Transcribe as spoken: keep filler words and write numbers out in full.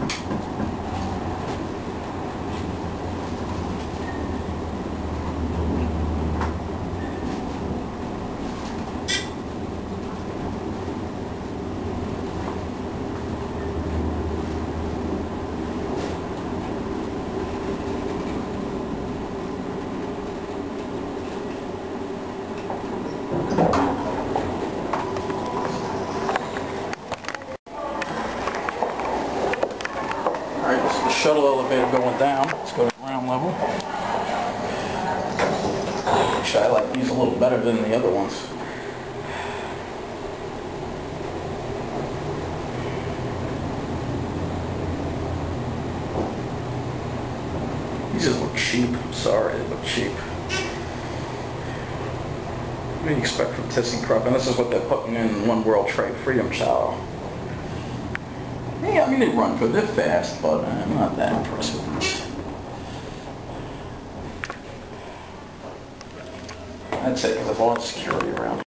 Shuttle elevator going down. Let's go to ground level. Actually, I like these a little better than the other ones. These just look cheap. I'm sorry, they look cheap. What do you expect from Thyssenkrupp? And this is what they're putting in One World Trade Freedom Shuttle. Yeah, I mean, they run good, they're fast, but I'm not that impressed with them. I'd say because of all the security around.